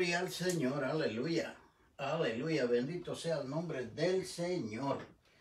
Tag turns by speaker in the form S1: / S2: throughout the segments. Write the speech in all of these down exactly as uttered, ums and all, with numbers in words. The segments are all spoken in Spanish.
S1: Gloria al Señor, aleluya, aleluya, bendito sea el nombre del Señor.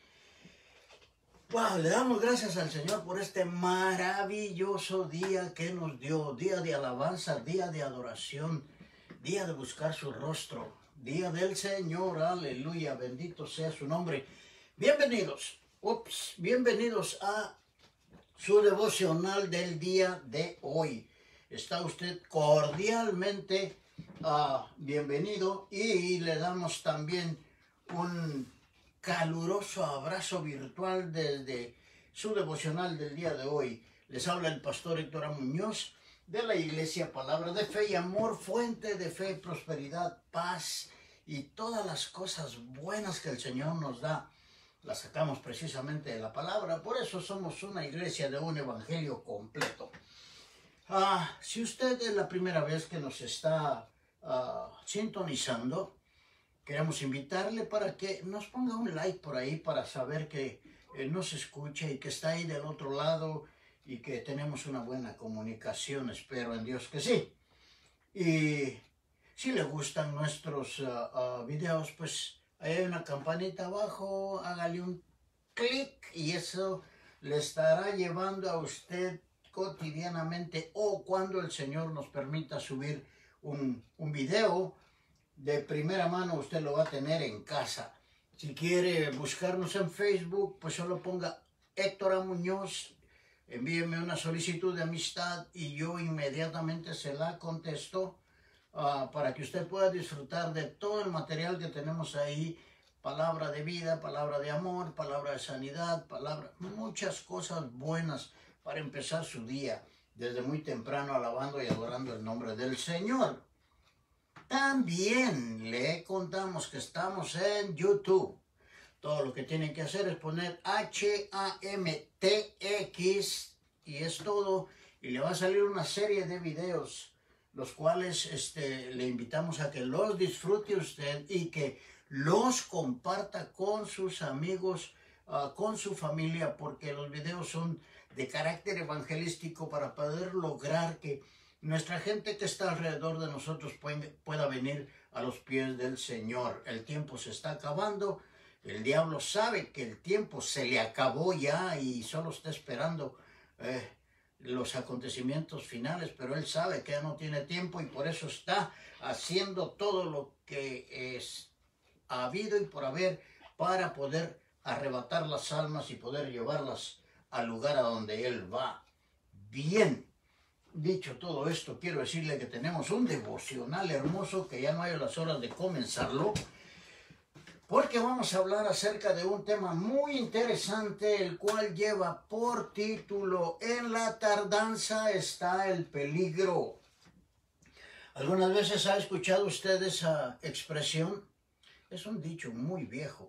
S1: Wow, le damos gracias al Señor por este maravilloso día que nos dio, día de alabanza, día de adoración, día de buscar su rostro, día del Señor, aleluya, bendito sea su nombre. Bienvenidos, ups, bienvenidos a su devocional del día de hoy. Está usted cordialmente uh, bienvenido y le damos también un caluroso abrazo virtual desde su devocional del día de hoy. Les habla el pastor Héctor A. Muñoz de la Iglesia Palabra de Fe y Amor, fuente de fe, prosperidad, paz y todas las cosas buenas que el Señor nos da. Las sacamos precisamente de la palabra, por eso somos una iglesia de un evangelio completo. Ah, si usted es la primera vez que nos está uh, sintonizando, queremos invitarle para que nos ponga un like por ahí para saber que eh, nos escucha y que está ahí del otro lado y que tenemos una buena comunicación. Espero en Dios que sí. Y si le gustan nuestros uh, uh, videos, pues ahí hay una campanita abajo, hágale un clic y eso le estará llevando a usted cotidianamente o cuando el Señor nos permita subir un, un video de primera mano, usted lo va a tener en casa. Si quiere buscarnos en Facebook, pues solo ponga Héctor A. Muñoz, envíeme una solicitud de amistad y yo inmediatamente se la contesto uh, para que usted pueda disfrutar de todo el material que tenemos ahí. Palabra de vida, palabra de amor, palabra de sanidad, palabra, muchas cosas buenas para empezar su día desde muy temprano alabando y adorando el nombre del Señor. También le contamos que estamos en YouTube. Todo lo que tienen que hacer es poner H A M T X y es todo. Y le va a salir una serie de videos, los cuales este, le invitamos a que los disfrute usted y que los comparta con sus amigos, uh, con su familia, porque los videos son de carácter evangelístico para poder lograr que nuestra gente que está alrededor de nosotros pueda venir a los pies del Señor. El tiempo se está acabando, el diablo sabe que el tiempo se le acabó ya y solo está esperando eh, los acontecimientos finales, pero él sabe que ya no tiene tiempo y por eso está haciendo todo lo que es ha habido y por haber para poder arrebatar las almas y poder llevarlas al lugar a donde Él va. Bien, dicho todo esto, quiero decirle que tenemos un devocional hermoso que ya no hay las horas de comenzarlo, porque vamos a hablar acerca de un tema muy interesante, el cual lleva por título En la tardanza está el peligro. ¿Algunas veces ha escuchado usted esa expresión? Es un dicho muy viejo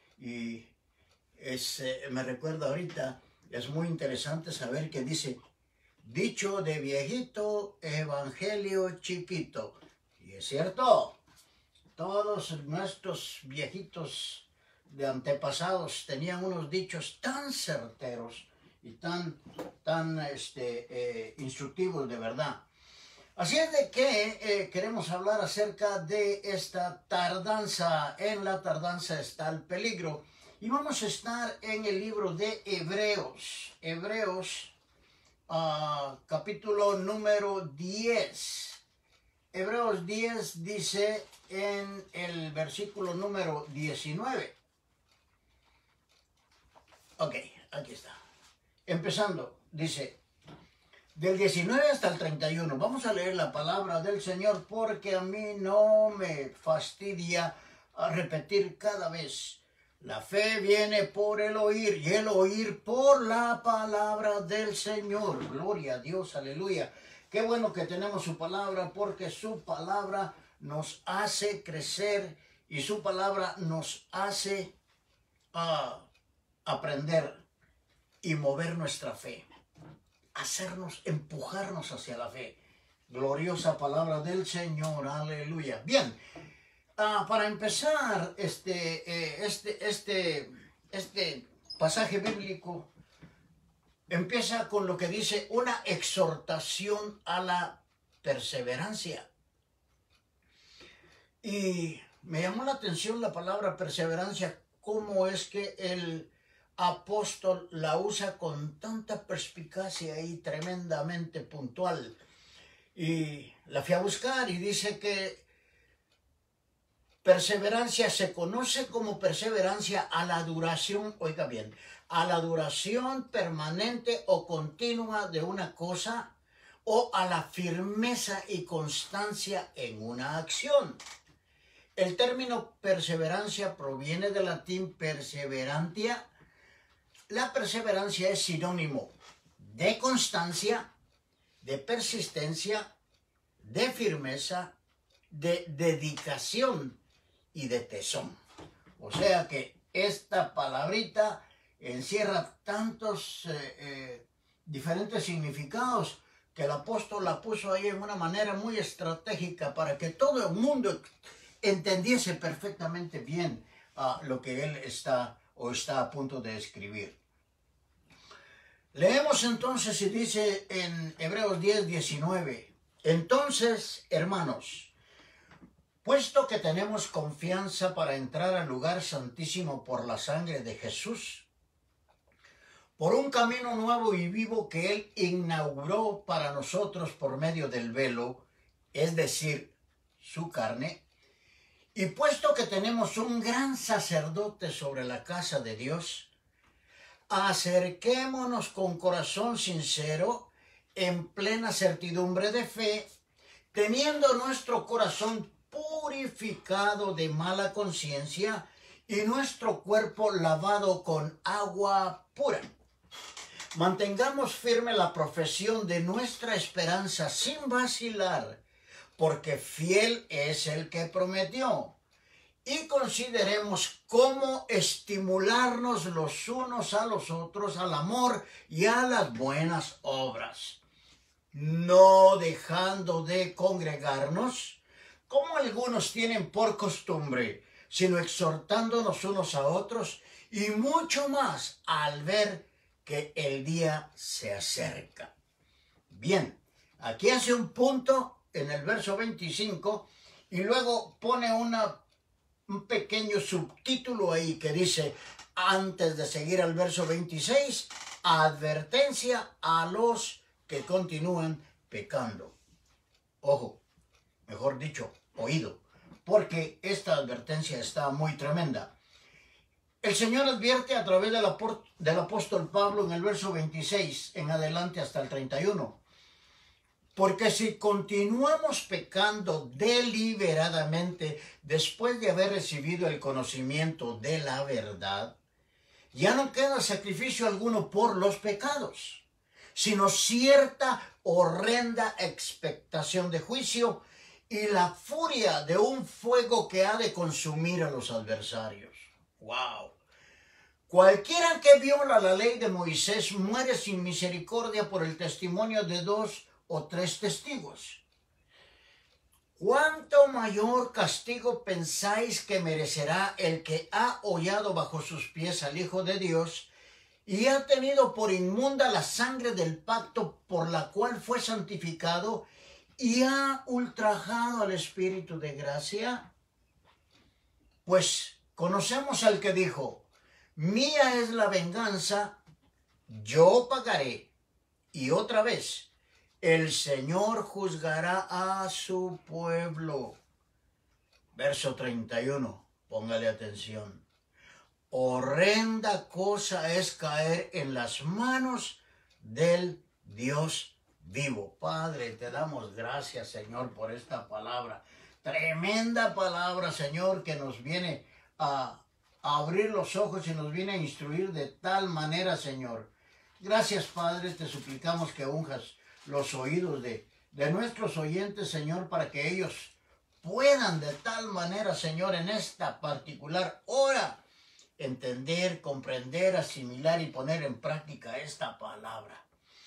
S1: y es, eh, me recuerda ahorita, es muy interesante saber que dice, dicho de viejito, evangelio chiquito. Y es cierto, todos nuestros viejitos de antepasados tenían unos dichos tan certeros y tan, tan este, eh, instructivos de verdad. Así es de que eh, queremos hablar acerca de esta tardanza. En la tardanza está el peligro. Y vamos a estar en el libro de Hebreos. Hebreos, uh, capítulo número diez. Hebreos diez dice en el versículo número diecinueve. Ok, aquí está. Empezando, dice... Del diecinueve hasta el treinta y uno. Vamos a leer la palabra del Señor porque a mí no me fastidia a repetir cada vez. La fe viene por el oír y el oír por la palabra del Señor. Gloria a Dios, aleluya. Qué bueno que tenemos su palabra porque su palabra nos hace crecer y su palabra nos hace uh, aprender y mover nuestra fe. Hacernos, empujarnos hacia la fe. Gloriosa palabra del Señor, aleluya. Bien, uh, para empezar este, eh, este, este, este pasaje bíblico, empieza con lo que dice una exhortación a la perseverancia. Y me llamó la atención la palabra perseverancia, cómo es que el apóstol la usa con tanta perspicacia y tremendamente puntual. Y la fui a buscar y dice que perseverancia se conoce como perseverancia a la duración, oiga bien, a la duración permanente o continua de una cosa o a la firmeza y constancia en una acción. El término perseverancia proviene del latín perseverantia. La perseverancia es sinónimo de constancia, de persistencia, de firmeza, de dedicación y de tesón. O sea que esta palabrita encierra tantos eh, eh, diferentes significados que el apóstol la puso ahí en una manera muy estratégica para que todo el mundo entendiese perfectamente bien uh, lo que él está o está a punto de escribir. Leemos entonces y dice en Hebreos diez, diecinueve, entonces, hermanos, puesto que tenemos confianza para entrar al lugar santísimo por la sangre de Jesús, por un camino nuevo y vivo que Él inauguró para nosotros por medio del velo, es decir, su carne, y puesto que tenemos un gran sacerdote sobre la casa de Dios, acerquémonos con corazón sincero, en plena certidumbre de fe, teniendo nuestro corazón purificado de mala conciencia y nuestro cuerpo lavado con agua pura. Mantengamos firme la profesión de nuestra esperanza sin vacilar, porque fiel es el que prometió. Y consideremos cómo estimularnos los unos a los otros al amor y a las buenas obras, no dejando de congregarnos, como algunos tienen por costumbre, sino exhortándonos unos a otros, y mucho más al ver que el día se acerca. Bien, aquí hace un punto en el verso veinticinco y luego pone una, un pequeño subtítulo ahí que dice, antes de seguir al verso veintiséis, advertencia a los que continúan pecando. Ojo, mejor dicho, oído, porque esta advertencia está muy tremenda. El Señor advierte a través del, del apóstol Pablo en el verso veintiséis en adelante hasta el treinta y uno. Porque si continuamos pecando deliberadamente después de haber recibido el conocimiento de la verdad, ya no queda sacrificio alguno por los pecados, sino cierta horrenda expectación de juicio y la furia de un fuego que ha de consumir a los adversarios. ¡Wow! Cualquiera que viola la ley de Moisés muere sin misericordia por el testimonio de dos o tres testigos. ¿Cuánto mayor castigo pensáis que merecerá el que ha hollado bajo sus pies al Hijo de Dios y ha tenido por inmunda la sangre del pacto por la cual fue santificado y ha ultrajado al Espíritu de gracia? Pues conocemos al que dijo, mía es la venganza, yo pagaré. Y otra vez, el Señor juzgará a su pueblo. Verso treinta y uno, póngale atención. Horrenda cosa es caer en las manos del Dios vivo. Padre, te damos gracias, Señor, por esta palabra. Tremenda palabra, Señor, que nos viene a, a abrir los ojos y nos viene a instruir de tal manera, Señor. Gracias, Padre, te suplicamos que unjas los oídos de, de nuestros oyentes, Señor, para que ellos puedan de tal manera, Señor, en esta particular hora, entender, comprender, asimilar y poner en práctica esta palabra.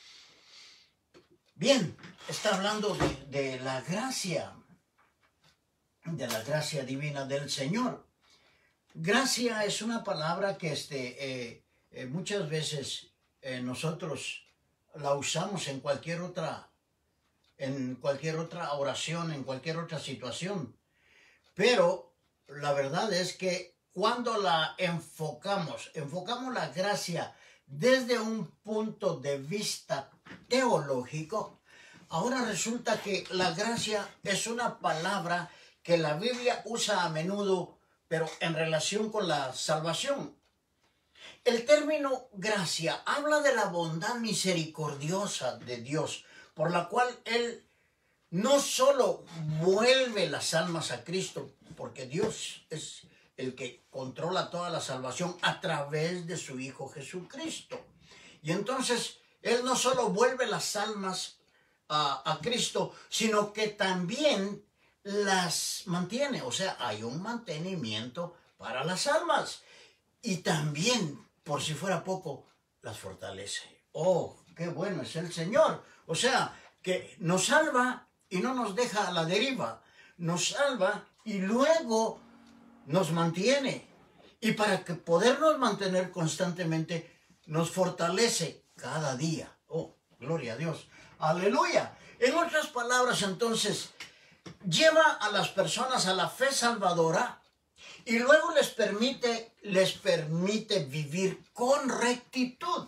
S1: Bien, está hablando de, de la gracia, de la gracia divina del Señor. Gracia es una palabra que este, eh, eh, muchas veces eh, nosotros la usamos en cualquier otra, en cualquier otra oración, en cualquier otra situación. Pero la verdad es que cuando la enfocamos, enfocamos la gracia desde un punto de vista teológico, ahora resulta que la gracia es una palabra que la Biblia usa a menudo, pero en relación con la salvación. El término gracia habla de la bondad misericordiosa de Dios, por la cual Él no solo vuelve las almas a Cristo, porque Dios es el que controla toda la salvación a través de su Hijo Jesucristo. Y entonces Él no solo vuelve las almas a, a Cristo, sino que también las mantiene. O sea, hay un mantenimiento para las almas. Y también, por si fuera poco, las fortalece. ¡Oh, qué bueno es el Señor! O sea, que nos salva y no nos deja a la deriva. Nos salva y luego nos mantiene. Y para que podernos mantener constantemente, nos fortalece cada día. ¡Oh, gloria a Dios! ¡Aleluya! En otras palabras, entonces, lleva a las personas a la fe salvadora y luego les permite, les permite vivir con rectitud.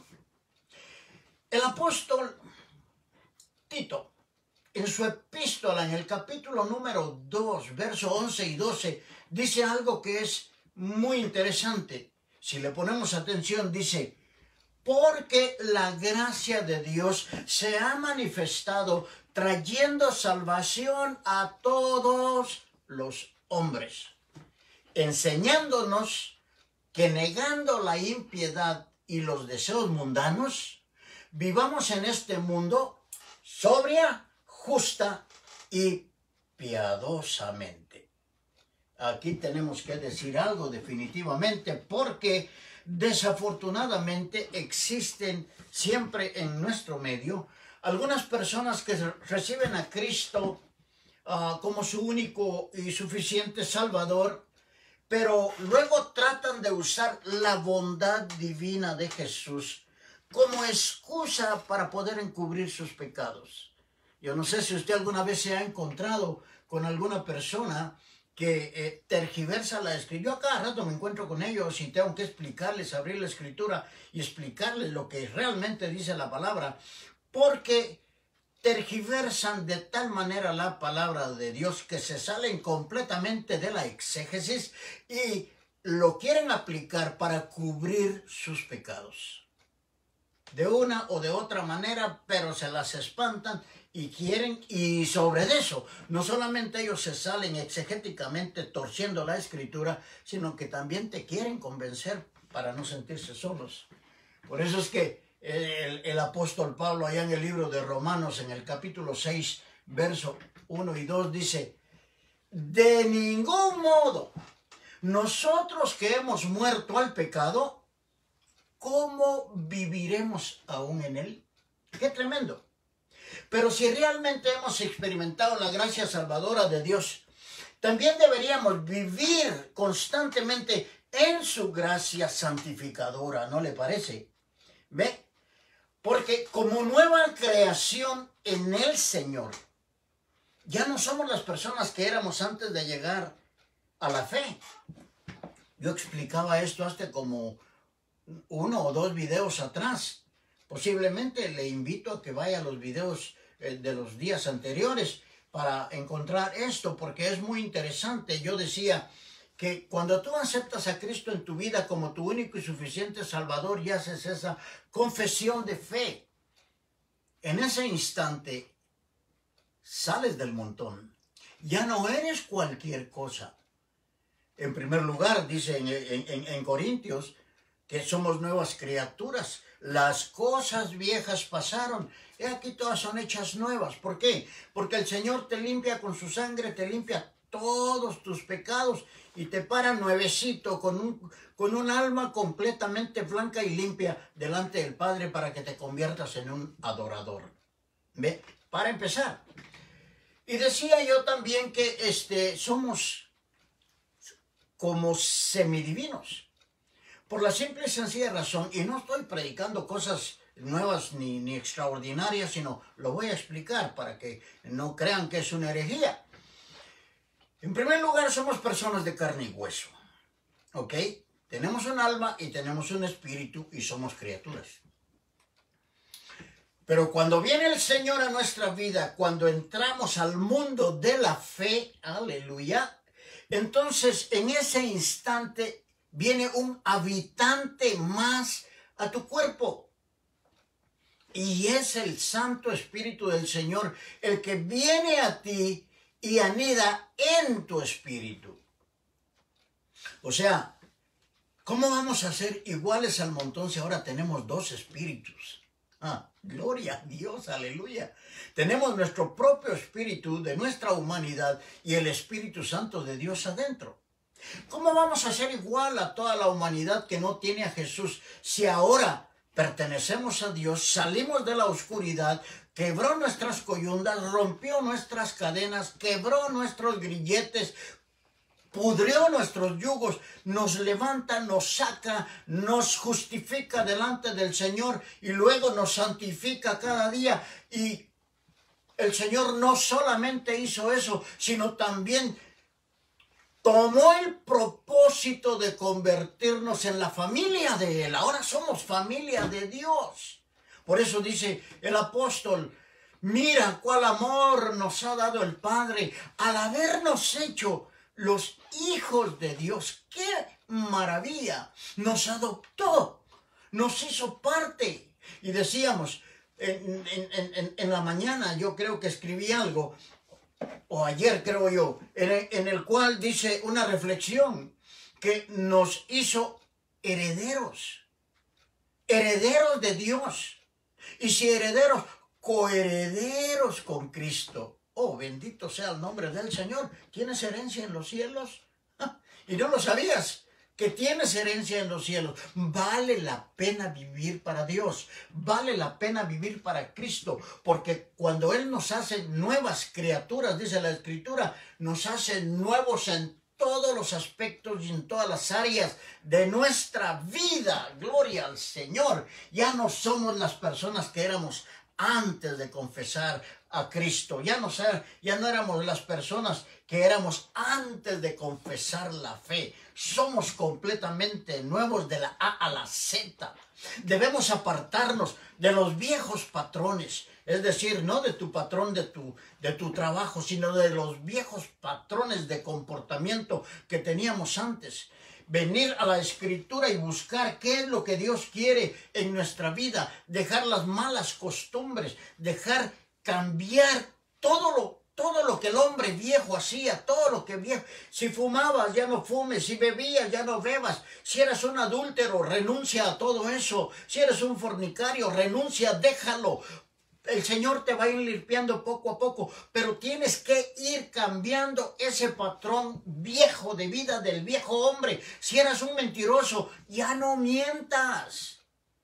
S1: El apóstol Tito, en su epístola, en el capítulo número dos, versos once y doce, dice algo que es muy interesante. Si le ponemos atención, dice: porque la gracia de Dios se ha manifestado trayendo salvación a todos los hombres, enseñándonos que negando la impiedad y los deseos mundanos, vivamos en este mundo sobria, justa y piadosamente. Aquí tenemos que decir algo definitivamente, porque desafortunadamente existen siempre en nuestro medio algunas personas que reciben a Cristo uh, como su único y suficiente Salvador, pero luego tratan de usar la bondad divina de Jesús como excusa para poder encubrir sus pecados. Yo no sé si usted alguna vez se ha encontrado con alguna persona que eh, tergiversa la escritura. Yo a cada rato me encuentro con ellos y tengo que explicarles, abrir la escritura y explicarles lo que realmente dice la palabra, porque tergiversan de tal manera la palabra de Dios que se salen completamente de la exégesis y lo quieren aplicar para cubrir sus pecados. De una o de otra manera, pero se las espantan y quieren, y sobre eso, no solamente ellos se salen exegéticamente torciendo la escritura, sino que también te quieren convencer para no sentirse solos. Por eso es que el, el apóstol Pablo, allá en el libro de Romanos, en el capítulo seis, verso uno y dos, dice: de ningún modo, nosotros que hemos muerto al pecado, ¿cómo viviremos aún en él? ¡Qué tremendo! Pero si realmente hemos experimentado la gracia salvadora de Dios, también deberíamos vivir constantemente en su gracia santificadora, ¿no le parece? ¿Ve? Porque como nueva creación en el Señor, ya no somos las personas que éramos antes de llegar a la fe. Yo explicaba esto hasta como uno o dos videos atrás. Posiblemente le invito a que vaya a los videos eh, de los días anteriores para encontrar esto, porque es muy interesante. Yo decía que cuando tú aceptas a Cristo en tu vida como tu único y suficiente Salvador y haces esa confesión de fe, en ese instante sales del montón. Ya no eres cualquier cosa. En primer lugar, dice en, en, en Corintios, que somos nuevas criaturas. Las cosas viejas pasaron, y aquí todas son hechas nuevas. ¿Por qué? Porque el Señor te limpia con su sangre, te limpia todos tus pecados y te para nuevecito con un, con un alma completamente blanca y limpia delante del Padre para que te conviertas en un adorador. ¿Ve? Para empezar. Y decía yo también que este, somos como semidivinos. Por la simple y sencilla razón, y no estoy predicando cosas nuevas ni, ni extraordinarias, sino lo voy a explicar para que no crean que es una herejía. En primer lugar, somos personas de carne y hueso, ¿ok? Tenemos un alma y tenemos un espíritu y somos criaturas. Pero cuando viene el Señor a nuestra vida, cuando entramos al mundo de la fe, aleluya, entonces en ese instante viene un habitante más a tu cuerpo. Y es el Santo Espíritu del Señor el que viene a ti y anida en tu espíritu. O sea, ¿cómo vamos a ser iguales al montón si ahora tenemos dos espíritus? Ah, gloria a Dios, aleluya. Tenemos nuestro propio espíritu de nuestra humanidad y el Espíritu Santo de Dios adentro. ¿Cómo vamos a ser igual a toda la humanidad que no tiene a Jesús si ahora pertenecemos a Dios, salimos de la oscuridad, quebró nuestras coyundas, rompió nuestras cadenas, quebró nuestros grilletes, pudrió nuestros yugos, nos levanta, nos saca, nos justifica delante del Señor y luego nos santifica cada día? Y el Señor no solamente hizo eso, sino también tomó el propósito de convertirnos en la familia de Él. Ahora somos familia de Dios. Por eso dice el apóstol, mira cuál amor nos ha dado el Padre al habernos hecho los hijos de Dios. ¡Qué maravilla! Nos adoptó, nos hizo parte. Y decíamos, en, en, en, en la mañana yo creo que escribí algo, o ayer creo yo, en el, en el cual dice una reflexión que nos hizo herederos, herederos de Dios. Y si herederos, coherederos con Cristo. Oh, bendito sea el nombre del Señor. ¿Tienes herencia en los cielos? Y no lo sabías, que tienes herencia en los cielos. Vale la pena vivir para Dios. Vale la pena vivir para Cristo. Porque cuando Él nos hace nuevas criaturas, dice la Escritura, nos hace nuevos en todos los aspectos y en todas las áreas de nuestra vida. Gloria al Señor. Ya no somos las personas que éramos antes de confesar a Cristo. Ya no, ya no éramos las personas que éramos antes de confesar la fe. Somos completamente nuevos de la A a la Z. Debemos apartarnos de los viejos patrones, es decir, no de tu patrón de tu, de tu trabajo, sino de los viejos patrones de comportamiento que teníamos antes. Venir a la Escritura y buscar qué es lo que Dios quiere en nuestra vida, dejar las malas costumbres, dejar cambiar todo lo Todo lo que el hombre viejo hacía, todo lo que viejo, si fumabas ya no fumes, si bebías ya no bebas, si eres un adúltero renuncia a todo eso, si eres un fornicario renuncia, déjalo. El Señor te va a ir limpiando poco a poco, pero tienes que ir cambiando ese patrón viejo de vida del viejo hombre. Si eres un mentiroso, ya no mientas.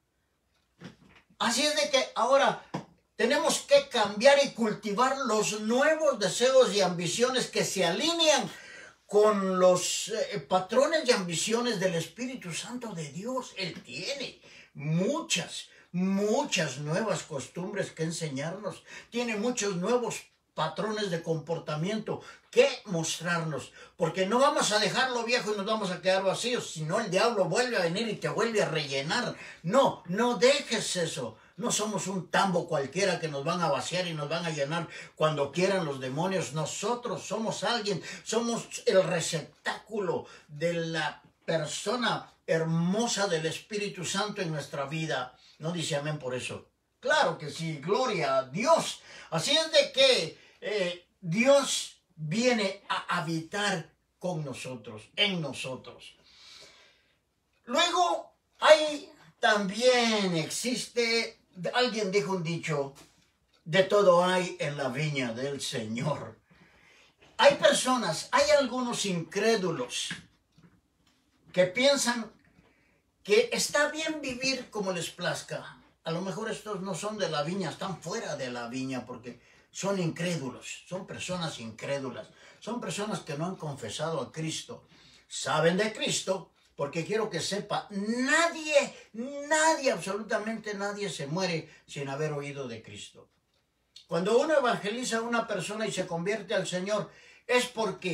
S1: Así es de que ahora tenemos que cambiar y cultivar los nuevos deseos y ambiciones que se alinean con los eh, patrones y ambiciones del Espíritu Santo de Dios. Él tiene muchas, muchas nuevas costumbres que enseñarnos. Tiene muchos nuevos patrones de comportamiento que mostrarnos. Porque no vamos a dejar lo viejo y nos vamos a quedar vacíos. Si no, el diablo vuelve a venir y te vuelve a rellenar. No, no dejes eso. No somos un tambo cualquiera que nos van a vaciar y nos van a llenar cuando quieran los demonios. Nosotros somos alguien, somos el receptáculo de la persona hermosa del Espíritu Santo en nuestra vida. ¿No dice amén por eso? Claro que sí, gloria a Dios. Así es de que eh, Dios viene a habitar con nosotros, en nosotros. Luego hay también existe... Alguien dijo un dicho, de todo hay en la viña del Señor. Hay personas, hay algunos incrédulos que piensan que está bien vivir como les plazca. A lo mejor estos no son de la viña, están fuera de la viña porque son incrédulos, son personas incrédulas, son personas que no han confesado a Cristo. Saben de Cristo, porque quiero que sepa, nadie, nadie, absolutamente nadie se muere sin haber oído de Cristo. Cuando uno evangeliza a una persona y se convierte al Señor, es porque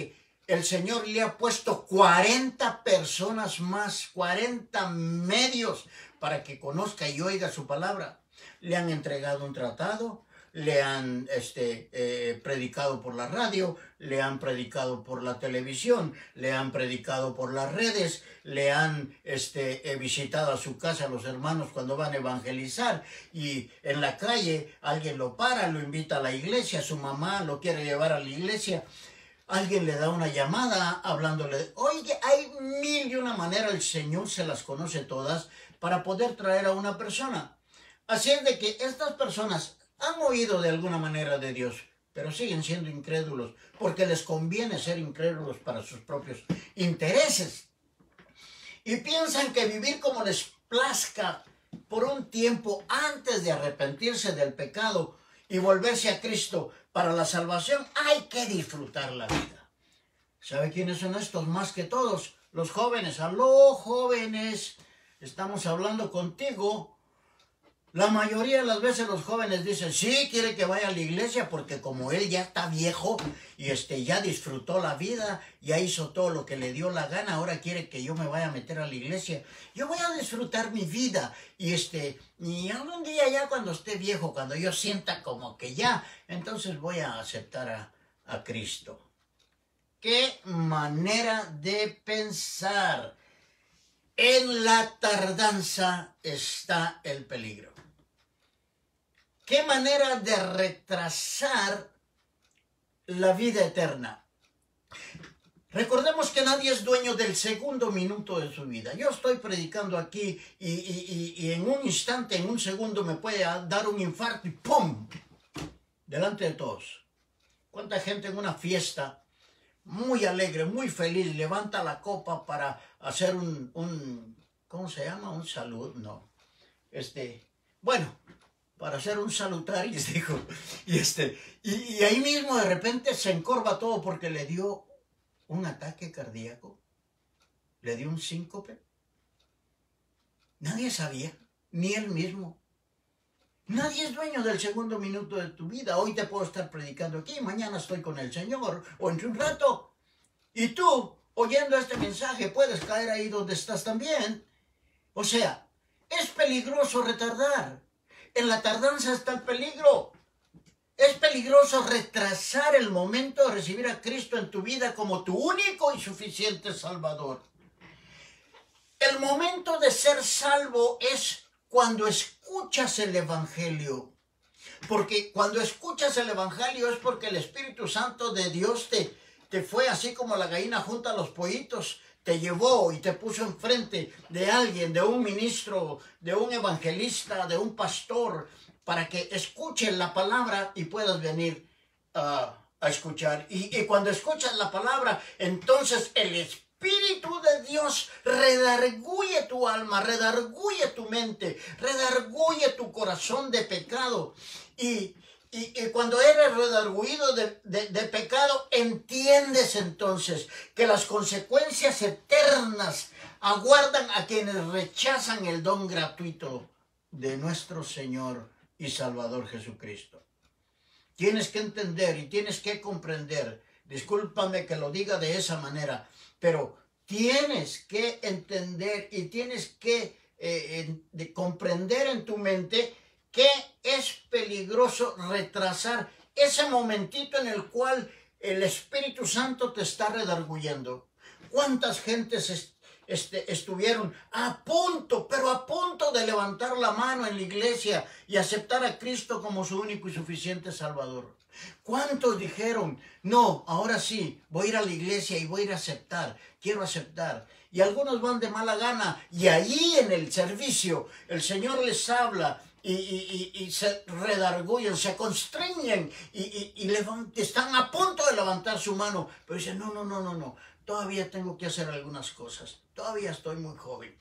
S1: el Señor le ha puesto cuarenta personas más, cuarenta medios para que conozca y oiga su palabra. Le han entregado un tratado, le han este, eh, predicado por la radio, le han predicado por la televisión, le han predicado por las redes, le han este, eh, visitado a su casa los hermanos cuando van a evangelizar, y en la calle alguien lo para, lo invita a la iglesia, su mamá lo quiere llevar a la iglesia, alguien le da una llamada hablándole, oye, hay mil y una manera, el Señor se las conoce todas para poder traer a una persona. Así es de que estas personas han oído de alguna manera de Dios, pero siguen siendo incrédulos, porque les conviene ser incrédulos para sus propios intereses. Y piensan que vivir como les plazca por un tiempo antes de arrepentirse del pecado y volverse a Cristo para la salvación, hay que disfrutar la vida. ¿Sabe quiénes son estos más que todos? Los jóvenes. Aló, jóvenes, estamos hablando contigo. La mayoría de las veces los jóvenes dicen, sí, quiere que vaya a la iglesia porque como él ya está viejo y este, ya disfrutó la vida, ya hizo todo lo que le dio la gana, ahora quiere que yo me vaya a meter a la iglesia. Yo voy a disfrutar mi vida y, este, y algún día ya cuando esté viejo, cuando yo sienta como que ya, entonces voy a aceptar a, a Cristo. ¡Qué manera de pensar! En la tardanza está el peligro. ¿Qué manera de retrasar la vida eterna? Recordemos que nadie es dueño del segundo minuto de su vida. Yo estoy predicando aquí y, y, y, y en un instante, en un segundo me puede dar un infarto y ¡pum! Delante de todos. ¿Cuánta gente en una fiesta muy alegre, muy feliz, levanta la copa para hacer un, un ¿cómo se llama? Un salud, no. Este, bueno, para hacer un salutaris, dijo. Y, este, y, y ahí mismo de repente se encorva todo porque le dio un ataque cardíaco, le dio un síncope. Nadie sabía, ni él mismo. Nadie es dueño del segundo minuto de tu vida. Hoy te puedo estar predicando aquí, mañana estoy con el Señor, o entre un rato. Y tú, oyendo este mensaje, puedes caer ahí donde estás también. O sea, es peligroso retardar. En la tardanza está el peligro. Es peligroso retrasar el momento de recibir a Cristo en tu vida como tu único y suficiente Salvador. El momento de ser salvo es cuando escuchas el Evangelio. Porque cuando escuchas el Evangelio es porque el Espíritu Santo de Dios te, te fue así como la gallina junta a los pollitos, te llevó y te puso enfrente de alguien, de un ministro, de un evangelista, de un pastor, para que escuchen la palabra y puedas venir uh, a escuchar. Y, y cuando escuchas la palabra, entonces el Espíritu de Dios redarguye tu alma, redarguye tu mente, redarguye tu corazón de pecado. Y, y, y cuando eres redarguido de, de, de pecado, entiendes entonces que las consecuencias eternas aguardan a quienes rechazan el don gratuito de nuestro Señor y Salvador Jesucristo. Tienes que entender y tienes que comprender, discúlpame que lo diga de esa manera, pero tienes que entender y tienes que eh, de comprender en tu mente que es peligroso retrasar ese momentito en el cual el Espíritu Santo te está redarguyendo. ¿Cuántas gentes est este, estuvieron a punto, pero a punto de levantar la mano en la iglesia y aceptar a Cristo como su único y suficiente Salvador? ¿Cuántos dijeron, no, ahora sí, voy a ir a la iglesia y voy a ir a aceptar, quiero aceptar? Y algunos van de mala gana y ahí en el servicio el Señor les habla y, y, y, y se redargullen, se constreñen y, y, y levant, están a punto de levantar su mano, pero dicen, no, no, no, no, no, todavía tengo que hacer algunas cosas, todavía estoy muy joven.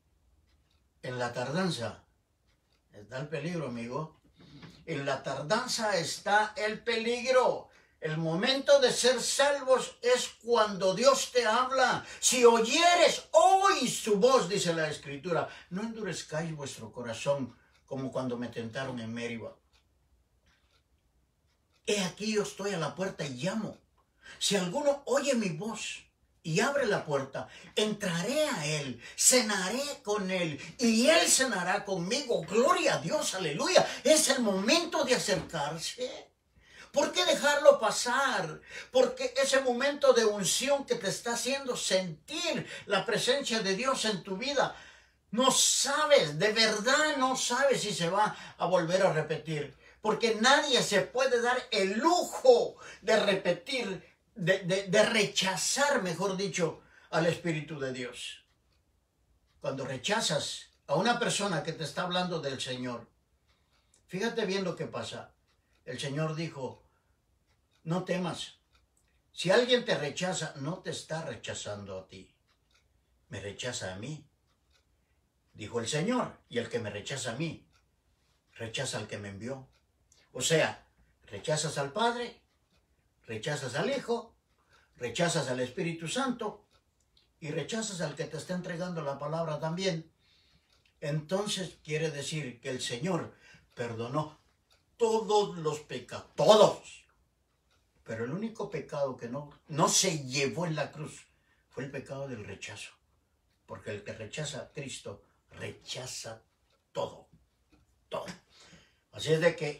S1: En la tardanza está el peligro, amigo. En la tardanza está el peligro. El momento de ser salvos es cuando Dios te habla. Si oyeres hoy su voz, dice la Escritura, no endurezcáis vuestro corazón como cuando me tentaron en Meriba. He aquí yo estoy a la puerta y llamo. Si alguno oye mi voz y abre la puerta, entraré a él, cenaré con él y él cenará conmigo. Gloria a Dios, aleluya. Es el momento de acercarse. ¿Por qué dejarlo pasar? Porque ese momento de unción que te está haciendo sentir la presencia de Dios en tu vida, no sabes, de verdad no sabes si se va a volver a repetir. Porque nadie se puede dar el lujo de repetir, de, de, de rechazar, mejor dicho, al Espíritu de Dios. Cuando rechazas a una persona que te está hablando del Señor, fíjate bien lo que pasa. El Señor dijo, no temas. Si alguien te rechaza, no te está rechazando a ti. Me rechaza a mí. Dijo el Señor, y el que me rechaza a mí, rechaza al que me envió. O sea, rechazas al Padre, rechazas al Hijo, rechazas al Espíritu Santo y rechazas al que te está entregando la palabra también. Entonces quiere decir que el Señor perdonó todos los pecados, todos. Pero el único pecado que no, no se llevó en la cruz fue el pecado del rechazo. Porque el que rechaza a Cristo rechaza todo, todo. Así es de que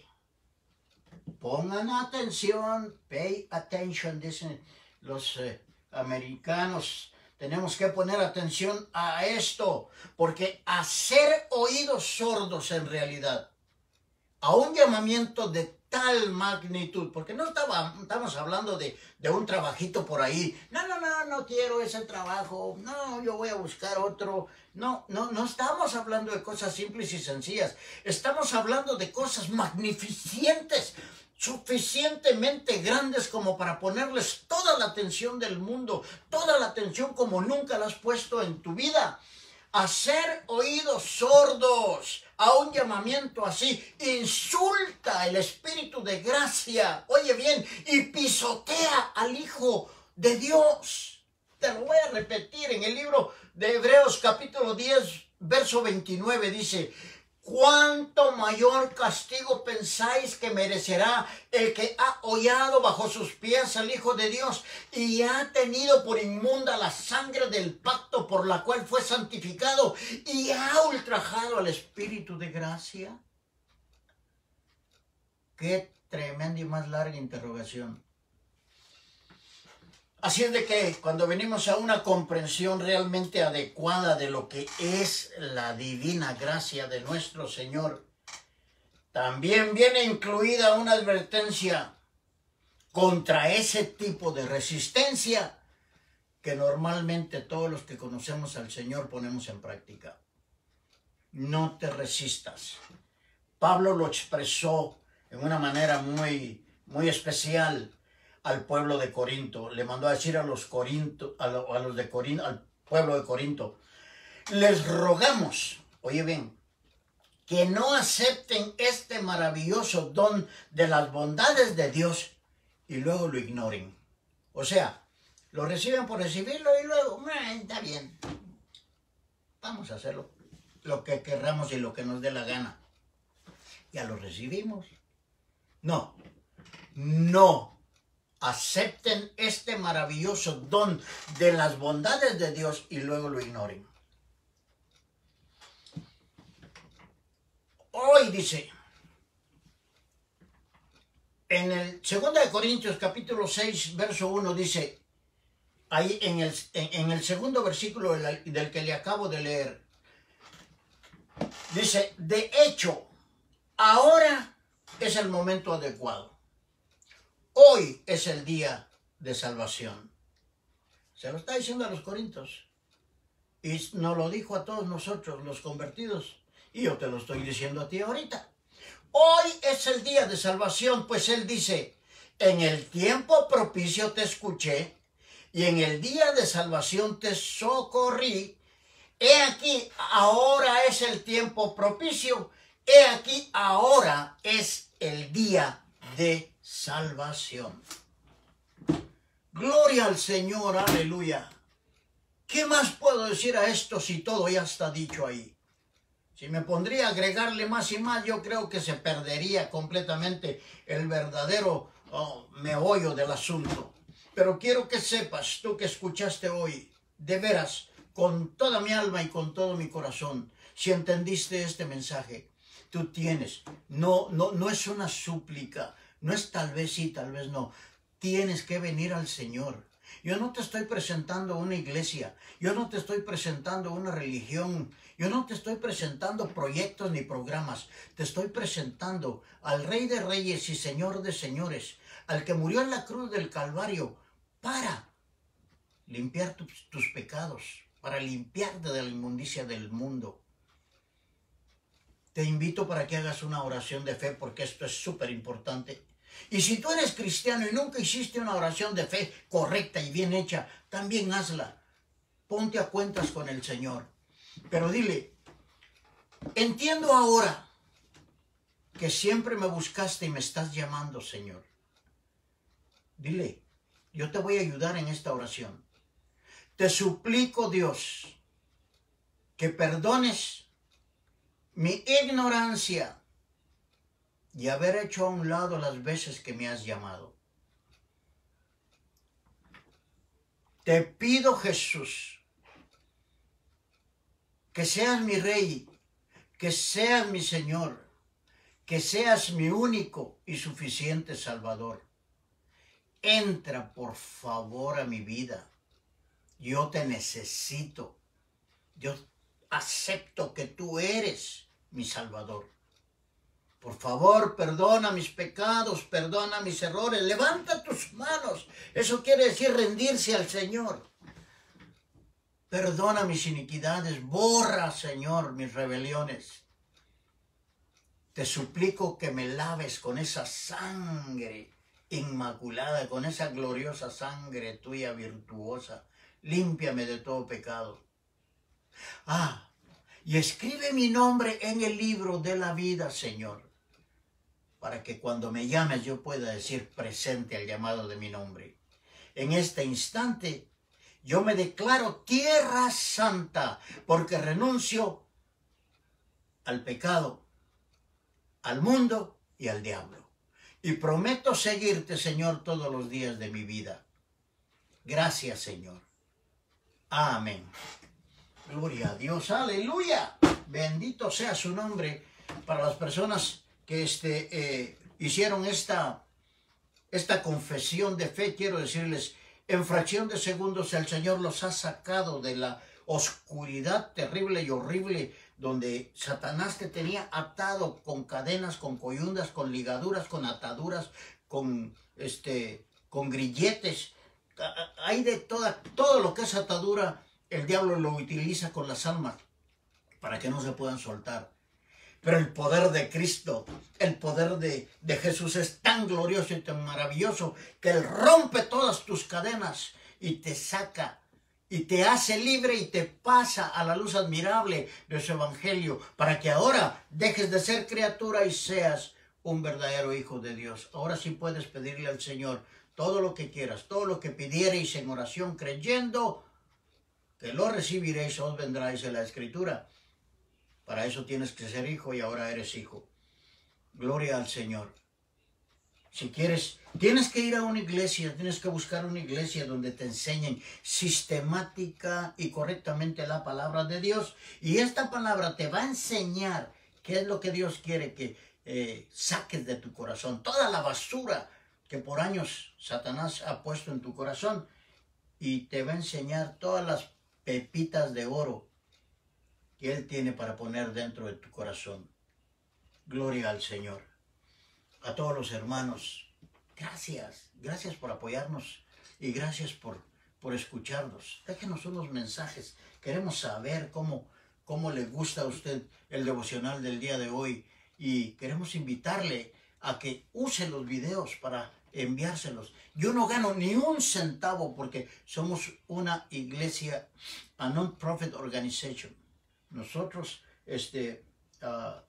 S1: pongan atención, pay attention, dicen los eh, americanos. Tenemos que poner atención a esto, porque hacer oídos sordos en realidad a un llamamiento de tal magnitud, porque no estaba, estamos hablando de, de un trabajito por ahí, no, no, no, no quiero ese trabajo, no, yo voy a buscar otro, no, no, no estamos hablando de cosas simples y sencillas, estamos hablando de cosas magnificentes, suficientemente grandes como para ponerles toda la atención del mundo, toda la atención como nunca la has puesto en tu vida. Hacer oídos sordos a un llamamiento así insulta el Espíritu de gracia, oye bien, y pisotea al Hijo de Dios. Te lo voy a repetir, en el libro de Hebreos capítulo diez, verso veintinueve dice: ¿cuánto mayor castigo pensáis que merecerá el que ha hollado bajo sus pies al Hijo de Dios y ha tenido por inmunda la sangre del pacto por la cual fue santificado y ha ultrajado al Espíritu de gracia? Qué tremenda y más larga interrogación. Así es de que cuando venimos a una comprensión realmente adecuada de lo que es la divina gracia de nuestro Señor, también viene incluida una advertencia contra ese tipo de resistencia que normalmente todos los que conocemos al Señor ponemos en práctica. No te resistas. Pablo lo expresó en una manera muy, muy especial al pueblo de Corinto. Le mandó a decir a los Corinto, a, lo, a los de Corinto, al pueblo de Corinto: les rogamos, oye bien, que no acepten este maravilloso don de las bondades de Dios y luego lo ignoren. O sea, lo reciben por recibirlo y luego, está bien, vamos a hacerlo lo que querramos y lo que nos dé la gana. Ya lo recibimos. No, no. Acepten este maravilloso don de las bondades de Dios y luego lo ignoren. Hoy dice, en el segundo de Corintios capítulo seis, verso uno dice, ahí en el, en, en el segundo versículo del, del que le acabo de leer, dice, de hecho, ahora es el momento adecuado. Hoy es el día de salvación. Se lo está diciendo a los corintios. Y nos lo dijo a todos nosotros, los convertidos. Y yo te lo estoy diciendo a ti ahorita. Hoy es el día de salvación, pues él dice, en el tiempo propicio te escuché, y en el día de salvación te socorrí. He aquí, ahora es el tiempo propicio. He aquí, ahora es el día de salvación. Gloria al Señor, aleluya. ¿Qué más puedo decir a esto si todo ya está dicho ahí? Si me pondría a agregarle más y más, yo creo que se perdería completamente el verdadero oh, meollo del asunto. Pero quiero que sepas, tú que escuchaste hoy, de veras, con toda mi alma y con todo mi corazón, si entendiste este mensaje, tú tienes, no, no, no es una súplica, no es tal vez sí, tal vez no, tienes que venir al Señor. Yo no te estoy presentando una iglesia, yo no te estoy presentando una religión, yo no te estoy presentando proyectos ni programas, te estoy presentando al Rey de Reyes y Señor de Señores, al que murió en la cruz del Calvario para limpiar tus, tus pecados, para limpiarte de la inmundicia del mundo. Te invito para que hagas una oración de fe, porque esto es súper importante. Y si tú eres cristiano y nunca hiciste una oración de fe correcta y bien hecha, también hazla. Ponte a cuentas con el Señor. Pero dile, entiendo ahora que siempre me buscaste y me estás llamando, Señor. Dile, yo te voy a ayudar en esta oración. Te suplico, Dios, que perdones mi ignorancia y haber hecho a un lado las veces que me has llamado. Te pido, Jesús, que seas mi Rey, que seas mi Señor, que seas mi único y suficiente Salvador. Entra, por favor, a mi vida. Yo te necesito. Yo acepto que tú eres mi Salvador. Por favor, perdona mis pecados, perdona mis errores. Levanta tus manos. Eso quiere decir rendirse al Señor. Perdona mis iniquidades. Borra, Señor, mis rebeliones. Te suplico que me laves con esa sangre inmaculada, con esa gloriosa sangre tuya virtuosa. Límpiame de todo pecado. Ah, y escribe mi nombre en el libro de la vida, Señor, para que cuando me llames yo pueda decir presente al llamado de mi nombre. En este instante yo me declaro tierra santa, porque renuncio al pecado, al mundo y al diablo. Y prometo seguirte, Señor, todos los días de mi vida. Gracias, Señor. Amén. Gloria a Dios. Aleluya. Bendito sea su nombre. Para las personas que este, eh, hicieron esta, esta confesión de fe, quiero decirles, en fracción de segundos el Señor los ha sacado de la oscuridad terrible y horrible donde Satanás te tenía atado con cadenas, con coyundas, con ligaduras, con ataduras, con, este, con grilletes. Hay de toda, todo lo que es atadura, el diablo lo utiliza con las almas para que no se puedan soltar. Pero el poder de Cristo, el poder de, de Jesús es tan glorioso y tan maravilloso que Él rompe todas tus cadenas y te saca y te hace libre y te pasa a la luz admirable de su evangelio para que ahora dejes de ser criatura y seas un verdadero hijo de Dios. Ahora sí puedes pedirle al Señor todo lo que quieras, todo lo que pidierais en oración creyendo que lo recibiréis, os vendráis en la Escritura. Para eso tienes que ser hijo y ahora eres hijo. Gloria al Señor. Si quieres, tienes que ir a una iglesia, tienes que buscar una iglesia donde te enseñen sistemática y correctamente la palabra de Dios. Y esta palabra te va a enseñar qué es lo que Dios quiere que eh, saques de tu corazón. Toda la basura que por años Satanás ha puesto en tu corazón. Y te va a enseñar todas las pepitas de oro que Él tiene para poner dentro de tu corazón. Gloria al Señor. A todos los hermanos, gracias, gracias por apoyarnos y gracias por, por escucharnos. Déjenos unos mensajes, queremos saber cómo, cómo le gusta a usted el devocional del día de hoy y queremos invitarle a que use los videos para enviárselos. Yo no gano ni un centavo porque somos una iglesia, a non-profit organization. Nosotros este, uh,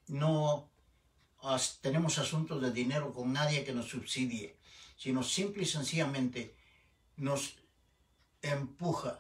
S1: no uh, tenemos asuntos de dinero con nadie que nos subsidie, sino simple y sencillamente nos empuja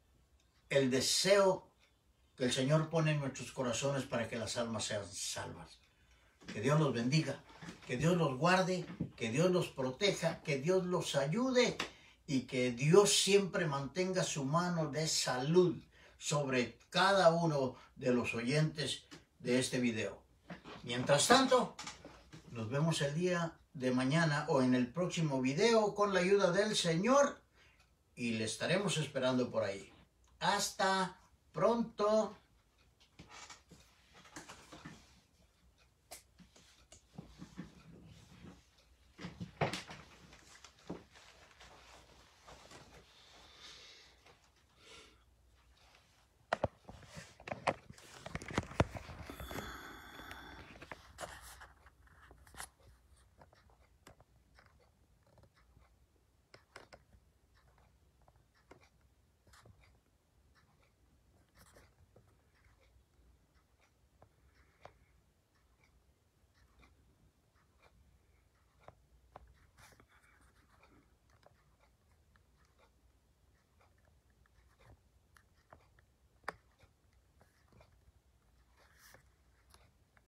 S1: el deseo que el Señor pone en nuestros corazones para que las almas sean salvas. Que Dios los bendiga, que Dios los guarde, que Dios los proteja, que Dios los ayude y que Dios siempre mantenga su mano de salud sobre cada uno de los oyentes de este video. Mientras tanto, nos vemos el día de mañana o en el próximo video con la ayuda del Señor y le estaremos esperando por ahí. Hasta pronto.